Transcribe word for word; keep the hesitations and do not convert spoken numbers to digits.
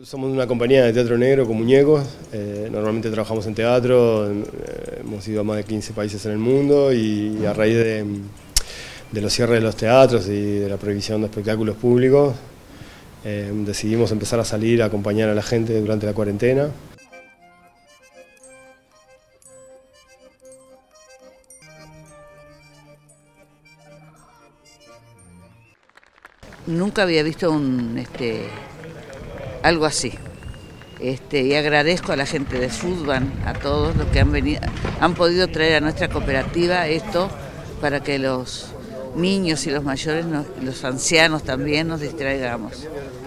Somos una compañía de teatro negro con muñecos, eh, normalmente trabajamos en teatro, eh, hemos ido a más de quince países en el mundo y, y a raíz de, de los cierres de los teatros y de la prohibición de espectáculos públicos, eh, decidimos empezar a salir a acompañar a la gente durante la cuarentena. Nunca había visto un, este, algo así. Este, y agradezco a la gente de Fútbol, a todos los que han venido, han podido traer a nuestra cooperativa esto para que los niños y los mayores, nos, los ancianos también nos distraigamos.